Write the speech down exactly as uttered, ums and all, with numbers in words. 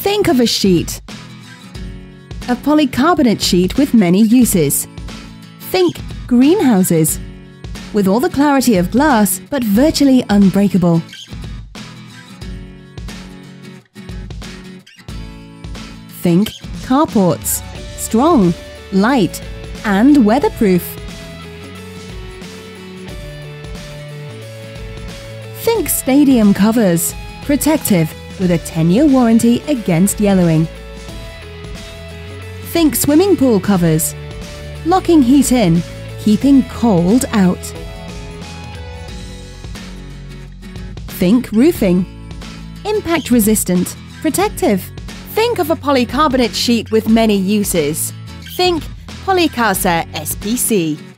Think of a sheet. A polycarbonate sheet with many uses. Think greenhouses, with all the clarity of glass but virtually unbreakable. Think carports, strong, light, and weatherproof. Think stadium covers, protective with a ten-year warranty against yellowing. Think swimming pool covers, locking heat in, keeping cold out. Think roofing, impact resistant, protective. Think of a polycarbonate sheet with many uses. Think Polycarbonate S P C.